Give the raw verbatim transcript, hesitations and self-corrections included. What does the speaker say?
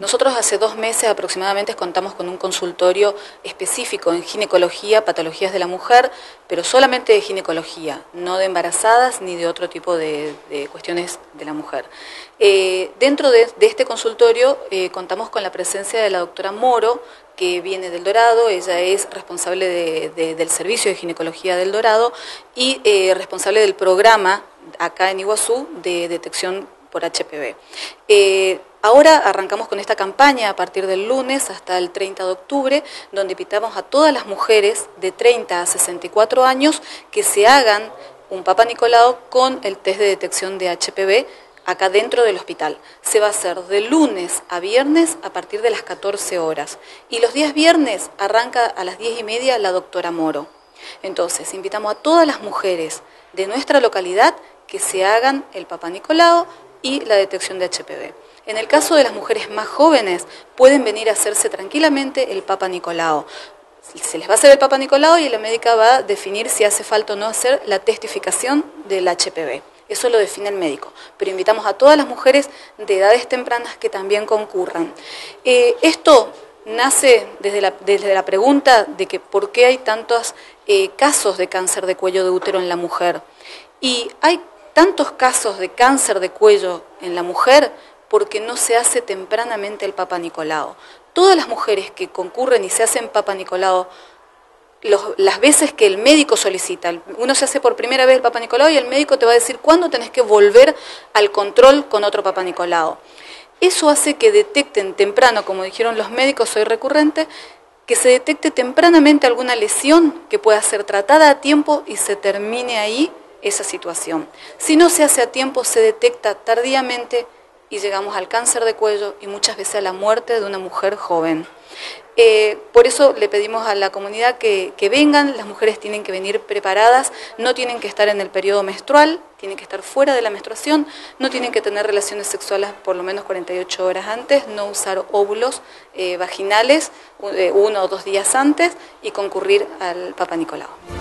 Nosotros hace dos meses aproximadamente contamos con un consultorio específico en ginecología, patologías de la mujer, pero solamente de ginecología, no de embarazadas ni de otro tipo de, de cuestiones de la mujer. Eh, dentro de, de este consultorio eh, contamos con la presencia de la doctora Moro, que viene del Dorado. Ella es responsable de, de, del servicio de ginecología del Dorado y eh, responsable del programa acá en Iguazú de detección por H P V. Eh, ahora arrancamos con esta campaña a partir del lunes hasta el treinta de octubre, donde invitamos a todas las mujeres de treinta a sesenta y cuatro años que se hagan un Papa Nicolau con el test de detección de H P V acá dentro del hospital. Se va a hacer de lunes a viernes a partir de las catorce horas. Y los días viernes arranca a las diez y media la doctora Moro. Entonces, invitamos a todas las mujeres de nuestra localidad que se hagan el Papa Nicolau y la detección de H P V. En el caso de las mujeres más jóvenes, pueden venir a hacerse tranquilamente el Papa Nicolau. Se les va a hacer el Papa Nicolau y la médica va a definir si hace falta o no hacer la testificación del H P V. Eso lo define el médico, pero invitamos a todas las mujeres de edades tempranas que también concurran. Eh, esto nace desde la, desde la pregunta de que por qué hay tantos eh, casos de cáncer de cuello de útero en la mujer. Y hay tantos casos de cáncer de cuello en la mujer porque no se hace tempranamente el Papa Nicolau. Todas las mujeres que concurren y se hacen Papa Nicolau, los, las veces que el médico solicita, uno se hace por primera vez el Papa Nicolau y el médico te va a decir cuándo tenés que volver al control con otro Papa Nicolau. Eso hace que detecten temprano, como dijeron los médicos, soy recurrente, que se detecte tempranamente alguna lesión que pueda ser tratada a tiempo y se termine ahí esa situación. Si no se hace a tiempo, se detecta tardíamente y llegamos al cáncer de cuello y muchas veces a la muerte de una mujer joven. Eh, por eso le pedimos a la comunidad que, que vengan. Las mujeres tienen que venir preparadas, no tienen que estar en el periodo menstrual, tienen que estar fuera de la menstruación, no tienen que tener relaciones sexuales por lo menos cuarenta y ocho horas antes, no usar óvulos eh, vaginales eh, uno o dos días antes y concurrir al Papa Nicolau.